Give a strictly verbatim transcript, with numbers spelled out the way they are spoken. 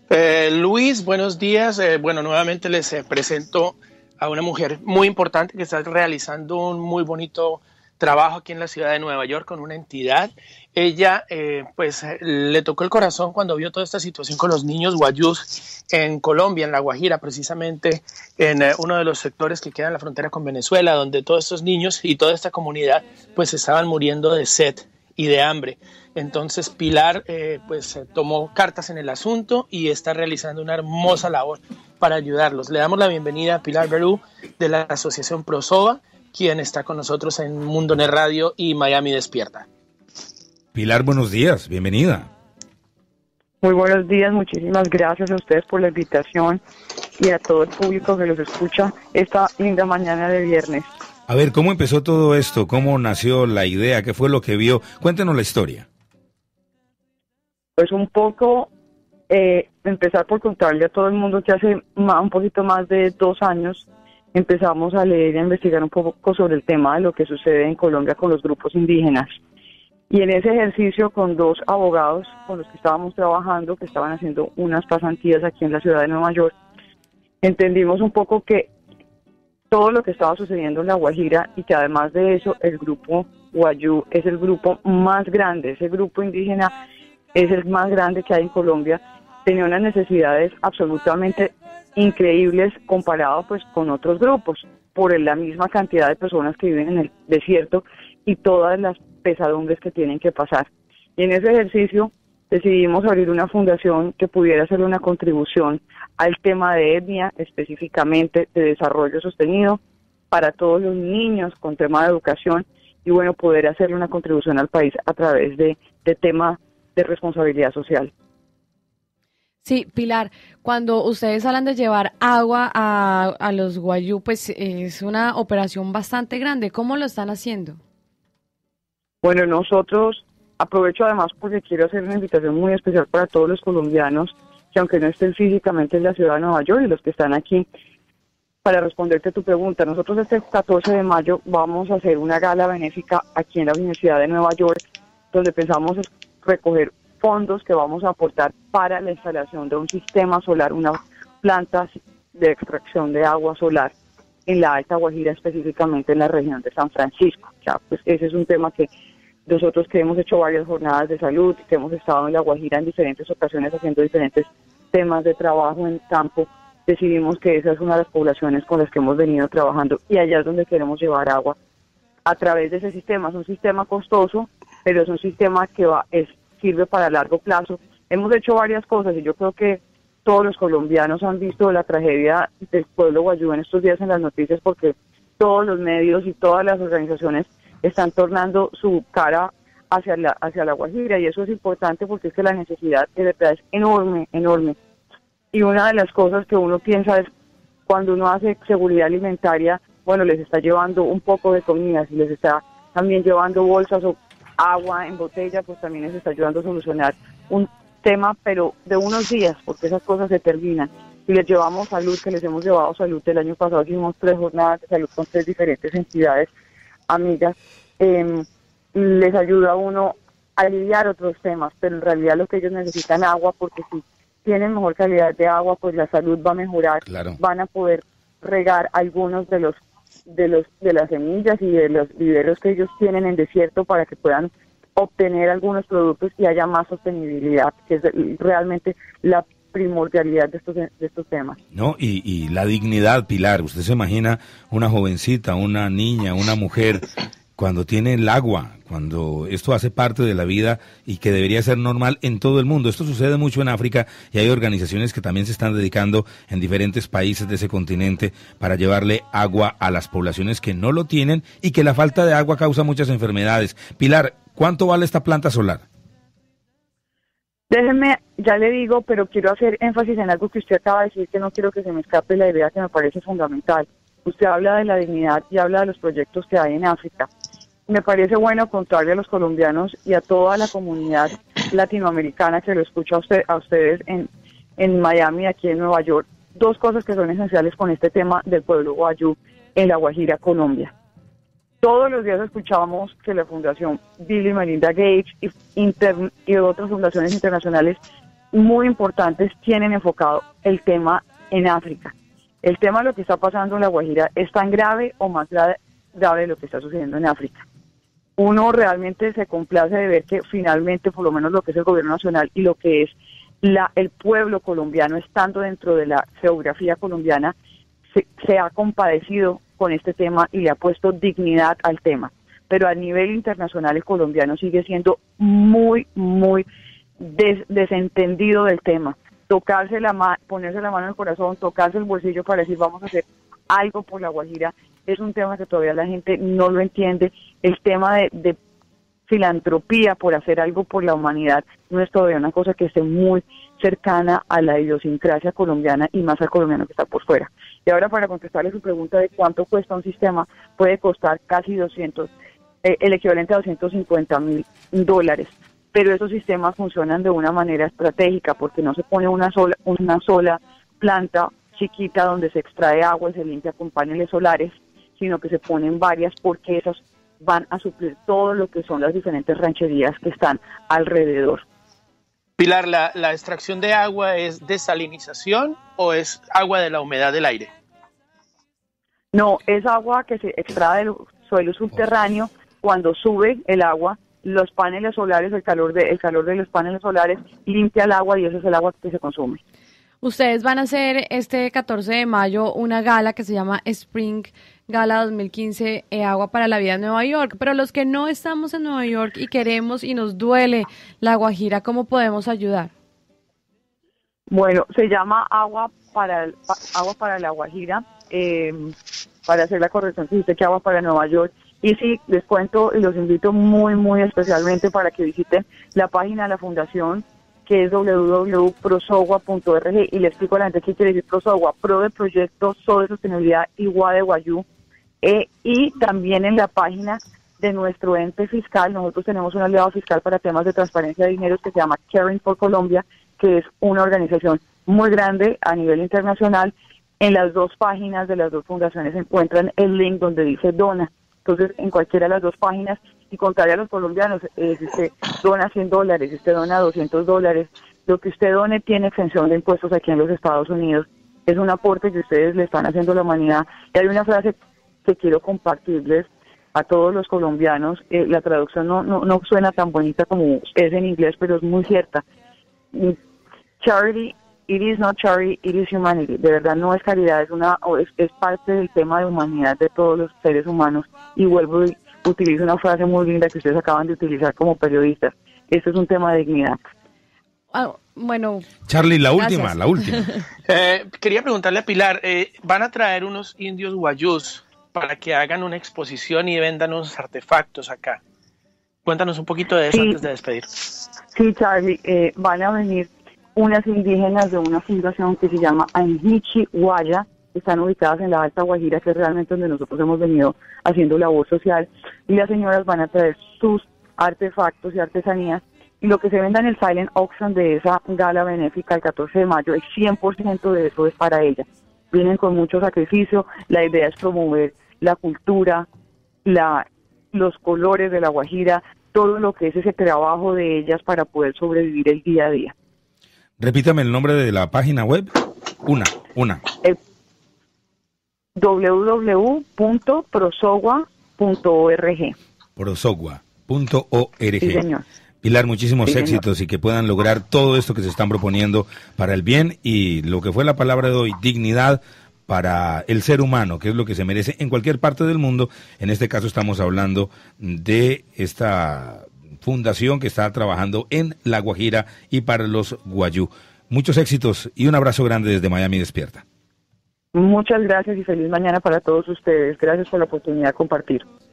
Eh, Luis, buenos días. Eh, bueno, nuevamente les eh, presento a una mujer muy importante que está realizando un muy bonito trabajo aquí en la ciudad de Nueva York con una entidad. Ella, eh, pues, le tocó el corazón cuando vio toda esta situación con los niños guayús en Colombia, en La Guajira, precisamente en eh, uno de los sectores que queda en la frontera con Venezuela, donde todos estos niños y toda esta comunidad, pues, estaban muriendo de sed y de hambre. Entonces Pilar eh, pues eh, tomó cartas en el asunto y está realizando una hermosa labor para ayudarlos. Le damos la bienvenida a Pilar Berú de la Asociación ProSoba, quien está con nosotros en Mundonet Radio y Miami Despierta. Pilar, buenos días, bienvenida. Muy buenos días, muchísimas gracias a ustedes por la invitación y a todo el público que los escucha esta linda mañana de viernes. A ver, ¿cómo empezó todo esto? ¿Cómo nació la idea? ¿Qué fue lo que vio? Cuéntenos la historia. Pues un poco, eh, empezar por contarle a todo el mundo que hace más, un poquito más de dos años empezamos a leer y a investigar un poco sobre el tema de lo que sucede en Colombia con los grupos indígenas. Y en ese ejercicio con dos abogados con los que estábamos trabajando, que estaban haciendo unas pasantías aquí en la ciudad de Nueva York, entendimos un poco que todo lo que estaba sucediendo en La Guajira y que además de eso el grupo Guayú es el grupo más grande, ese grupo indígena es el más grande que hay en Colombia, tenía unas necesidades absolutamente increíbles comparado pues con otros grupos, por la misma cantidad de personas que viven en el desierto y todas las pesadumbres que tienen que pasar. Y en ese ejercicio decidimos abrir una fundación que pudiera hacer una contribución al tema de etnia, específicamente de desarrollo sostenido, para todos los niños con tema de educación y bueno, poder hacerle una contribución al país a través de, de tema de responsabilidad social. Sí, Pilar, cuando ustedes hablan de llevar agua a, a los guayú, pues es una operación bastante grande. ¿Cómo lo están haciendo? Bueno, nosotros, aprovecho además porque quiero hacer una invitación muy especial para todos los colombianos que aunque no estén físicamente en la ciudad de Nueva York y los que están aquí, para responderte tu pregunta, nosotros este catorce de mayo vamos a hacer una gala benéfica aquí en la Universidad de Nueva York, donde pensamos recoger fondos que vamos a aportar para la instalación de un sistema solar, una planta de extracción de agua solar en la Alta Guajira, específicamente en la región de San Francisco. O sea, pues ese es un tema que nosotros que hemos hecho varias jornadas de salud, que hemos estado en La Guajira en diferentes ocasiones haciendo diferentes temas de trabajo en campo, decidimos que esa es una de las poblaciones con las que hemos venido trabajando y allá es donde queremos llevar agua a través de ese sistema. Es un sistema costoso, pero es un sistema que va, es, sirve para largo plazo. Hemos hecho varias cosas y yo creo que todos los colombianos han visto la tragedia del pueblo guayú en estos días en las noticias porque todos los medios y todas las organizaciones están tornando su cara hacia la hacia la Guajira y eso es importante porque es que la necesidad de verdad es enorme, enorme. Y una de las cosas que uno piensa es cuando uno hace seguridad alimentaria, bueno, les está llevando un poco de comida, si les está también llevando bolsas o agua en botella, pues también les está ayudando a solucionar un tema, pero de unos días, porque esas cosas se terminan. Si les llevamos salud, que les hemos llevado salud, el año pasado hicimos tres jornadas de salud con tres diferentes entidades amigas, eh, les ayuda a uno a aliviar otros temas, pero en realidad lo que ellos necesitan agua, porque si tienen mejor calidad de agua, pues la salud va a mejorar, claro. Van a poder regar algunos de los de los de las semillas y de los viveros que ellos tienen en desierto para que puedan obtener algunos productos y haya más sostenibilidad, que es realmente la primordialidad de estos de estos temas. No, y, y la dignidad, Pilar, usted se imagina una jovencita, una niña, una mujer, cuando tiene el agua, cuando esto hace parte de la vida y que debería ser normal en todo el mundo. Esto sucede mucho en África y hay organizaciones que también se están dedicando en diferentes países de ese continente para llevarle agua a las poblaciones que no lo tienen y que la falta de agua causa muchas enfermedades. Pilar, ¿cuánto vale esta planta solar? Déjeme, ya le digo, pero quiero hacer énfasis en algo que usted acaba de decir, que no quiero que se me escape la idea que me parece fundamental. Usted habla de la dignidad y habla de los proyectos que hay en África. Me parece bueno contarle a los colombianos y a toda la comunidad latinoamericana que lo escucha a, usted, a ustedes en, en Miami, aquí en Nueva York, dos cosas que son esenciales con este tema del pueblo guayú en La Guajira, Colombia. Todos los días escuchamos que la Fundación Bill y Melinda Gates y, inter, y otras fundaciones internacionales muy importantes tienen enfocado el tema en África. El tema de lo que está pasando en La Guajira es tan grave o más grave, grave de lo que está sucediendo en África. Uno realmente se complace de ver que finalmente, por lo menos lo que es el gobierno nacional y lo que es la, el pueblo colombiano, estando dentro de la geografía colombiana, se, se ha compadecido con este tema y le ha puesto dignidad al tema. Pero a nivel internacional el colombiano sigue siendo muy, muy des, desentendido del tema. Tocarse la ma ponerse la mano en el corazón, tocarse el bolsillo para decir vamos a hacer algo por La Guajira, es un tema que todavía la gente no lo entiende. El tema de, de filantropía por hacer algo por la humanidad no es todavía una cosa que esté muy cercana a la idiosincrasia colombiana y más al colombiano que está por fuera. Y ahora, para contestarle su pregunta de cuánto cuesta un sistema, puede costar casi doscientos, eh, el equivalente a doscientos cincuenta mil dólares. Pero esos sistemas funcionan de una manera estratégica porque no se pone una sola, una sola planta chiquita donde se extrae agua y se limpia con paneles solares, sino que se ponen varias porque esas van a suplir todo lo que son las diferentes rancherías que están alrededor. Pilar, ¿la, la extracción de agua es desalinización o es agua de la humedad del aire? No, es agua que se extrae del suelo subterráneo. Cuando sube el agua, los paneles solares, el calor de, el calor de los paneles solares limpia el agua y ese es el agua que se consume. Ustedes van a hacer este catorce de mayo una gala que se llama Spring Gala dos mil quince, eh, Agua para la Vida en Nueva York. Pero los que no estamos en Nueva York y queremos y nos duele La Guajira, ¿cómo podemos ayudar? Bueno, se llama Agua para, el, agua para La Guajira, eh, para hacer la corrección, se dice que Agua para Nueva York. Y sí, les cuento y los invito muy, muy especialmente para que visiten la página de la fundación, que es w w w punto prosogua punto org, y le explico a la gente qué quiere decir Prosogua, Pro de Proyecto So de Sostenibilidad y Gua de Guayú, eh, y también en la página de nuestro ente fiscal. Nosotros tenemos un aliado fiscal para temas de transparencia de dineros que se llama Caring for Colombia, que es una organización muy grande a nivel internacional. En las dos páginas de las dos fundaciones se encuentran el link donde dice Dona. Entonces, en cualquiera de las dos páginas, y contarle a los colombianos, eh, si usted dona cien dólares, si usted dona doscientos dólares, lo que usted done tiene exención de impuestos aquí en los Estados Unidos. Es un aporte que ustedes le están haciendo a la humanidad. Y hay una frase que quiero compartirles a todos los colombianos. Eh, la traducción no, no, no suena tan bonita como es en inglés, pero es muy cierta. Charity, it is not charity, it is humanity. De verdad no es caridad, es, una, es, es parte del tema de humanidad de todos los seres humanos. Y vuelvo y utilizo una frase muy linda que ustedes acaban de utilizar como periodistas. Esto es un tema de dignidad. Ah, bueno, Charlie, la gracias. última, la última. Eh, quería preguntarle a Pilar, eh, van a traer unos indios guayús para que hagan una exposición y vendan unos artefactos acá. Cuéntanos un poquito de eso Sí. antes de despedir. Sí, Charlie, eh, van a venir unas indígenas de una fundación que se llama Anhichi Guaya, que están ubicadas en la Alta Guajira, que es realmente donde nosotros hemos venido haciendo labor social, y las señoras van a traer sus artefactos y artesanías, y lo que se venda en el silent auction de esa gala benéfica el catorce de mayo, el cien por ciento de eso es para ellas. Vienen con mucho sacrificio, la idea es promover la cultura, la, los colores de la Guajira, todo lo que es ese trabajo de ellas para poder sobrevivir el día a día. Repítame el nombre de la página web. Una, una. Eh, w w w punto prosogua punto org. prosogua punto org. Sí, señor. Pilar, muchísimos Sí, éxitos señor. y que puedan lograr todo esto que se están proponiendo para el bien y lo que fue la palabra de hoy, dignidad para el ser humano, que es lo que se merece en cualquier parte del mundo. En este caso estamos hablando de esta fundación que está trabajando en La Guajira y para los guayú. Muchos éxitos y un abrazo grande desde Miami Despierta. Muchas gracias y feliz mañana para todos ustedes. Gracias por la oportunidad de compartir.